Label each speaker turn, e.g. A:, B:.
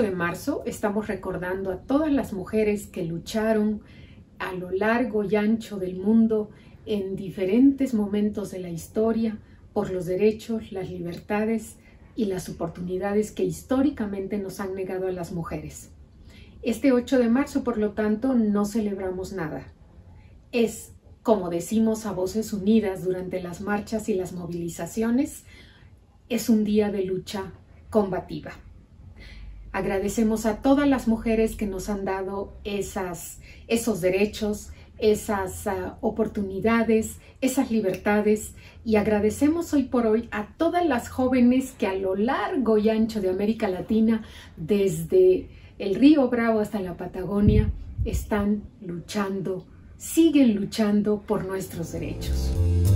A: 8 de marzo estamos recordando a todas las mujeres que lucharon a lo largo y ancho del mundo en diferentes momentos de la historia por los derechos, las libertades y las oportunidades que históricamente nos han negado a las mujeres. Este 8 de marzo, por lo tanto, no celebramos nada. Es, como decimos a voces unidas durante las marchas y las movilizaciones, es un día de lucha combativa. Agradecemos a todas las mujeres que nos han dado esos derechos, esas oportunidades, esas libertades, y agradecemos hoy por hoy a todas las jóvenes que a lo largo y ancho de América Latina, desde el Río Bravo hasta la Patagonia, están luchando, siguen luchando por nuestros derechos.